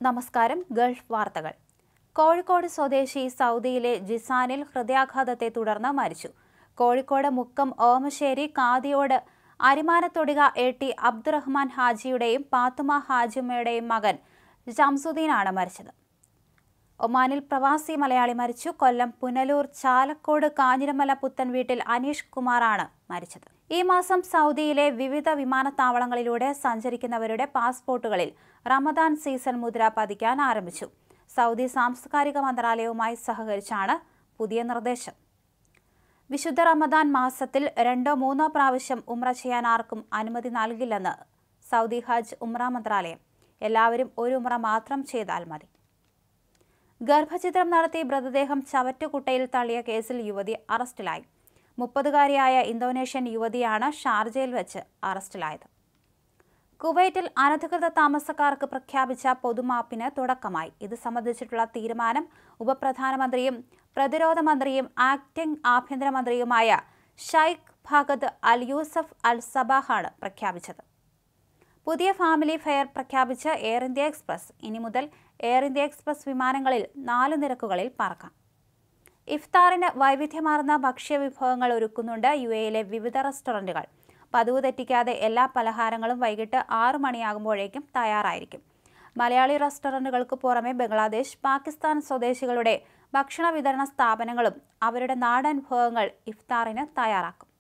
നമസ്കാരം. ഗൾഫ് വാർത്തകൾ. കോഴിക്കോട് സ്വദേശി സൗദിയിലെ ജിസാനിൽ ഹൃദയാഘാതത്തെ തുടർന്ന് മരിച്ചു. കോഴിക്കോട് മുക്കം ഓമശ്ശേരി കാതിയോട് അരിമാനത്തൊടിക എ.ടി. അബ്ദുറഹ്മാൻ ഹാജിയുടെയും പാത്തുമ ഹാജിമ്മയുടെയും മകൻ ജംസുദ്ദീനാണ് മരിച്ചത്. ഒമാനിൽ പ്രവാസി മലയാളി മരിച്ചു. കൊല്ലം പുനലൂർ ചാലക്കോട് കാഞ്ഞിരമല പുത്തൻ വീട്ടിൽ അനീഷ് കുമാറാണ് മരിച്ചത്. ഈ മാസം സൗദിയിലെ വിവിധ വിമാനത്താവളങ്ങളിലൂടെ സഞ്ചരിക്കുന്നവരുടെ പാസ്പോർട്ടുകളിൽ റമദാൻ സീസൺ മുദ്ര പതിക്കാൻ ആരംഭിച്ചു. സൗദി സാംസ്കാരിക മന്ത്രാലയവുമായി സഹകരിച്ചാണ് പുതിയ നിർദ്ദേശം. വിശുദ്ധ റമദാൻ മാസത്തിൽ 2-3 പ്രാവശ്യം ഉംറ ചെയ്യാൻ ആർക്കും അനുമതി നൽകില്ലെന്ന് സൗദി ഹജ്ജ് ഉംറ മന്ത്രാലയം. എല്ലാവരും ഒരു ഉംറ മാത്രം ചെയ്താൽ മതി. ഗർഭചിത്രം നടത്തി മൃതദേഹം ചവറ്റുകുട്ടയിൽ തള്ളിയ കേസിൽ യുവതി അറസ്റ്റിലായി. 30-കാരിയായ ഇന്തോനേഷ്യൻ യുവതിയാണ് ഷാർജയിൽ വെച്ച് അറസ്റ്റിലായത്. കുവൈറ്റിൽ അനധികൃത താമസക്കാർക്ക് പ്രഖ്യാപിച്ച പൊതുമാപ്പിന് തുടക്കമായി. ഇത് സംബന്ധിച്ചിട്ടുള്ള തീരുമാനം ഉപപ്രധാനമന്ത്രിയും പ്രതിരോധ മന്ത്രിയും ആക്ടിംഗ് ആഭ്യന്തരമന്ത്രിയുമായ Sheikh Fahad Al Yousef Al സബാഹാണ് പ്രഖ്യാപിച്ചത്. പുതിയ ഫാമിലി ഫെയർ പ്രഖ്യാപിച്ച് എയർ ഇന്ത്യ എക്സ്പ്രസ്. ഇനി മുതൽ എയർ ഇന്ത്യ എക്സ്പ്രസ് വിമാനങ്ങളിൽ 4 നിരക്കുകളിൽ പറക്കാം. ഇഫ്താറിന് വൈവിധ്യമാർന്ന ഭക്ഷ്യവിഭവങ്ങൾ ഒരുക്കുന്നുണ്ട് യുഎഇയിലെ വിവിധ റെസ്റ്റോറന്റുകൾ. പതിവ് തെറ്റിക്കാതെ എല്ലാ പലഹാരങ്ങളും വൈകിട്ട് 6 മണിയാകുമ്പോഴേക്കും തയ്യാറായിരിക്കും. മലയാളി റെസ്റ്റോറന്റുകൾക്ക് പുറമെ ബംഗ്ലാദേശ്, പാകിസ്ഥാൻ സ്വദേശികളുടെ ഭക്ഷണ വിതരണ സ്ഥാപനങ്ങളും അവരുടെ നാടൻ വിഭവങ്ങൾ ഇഫ്താറിന് തയ്യാറാക്കും.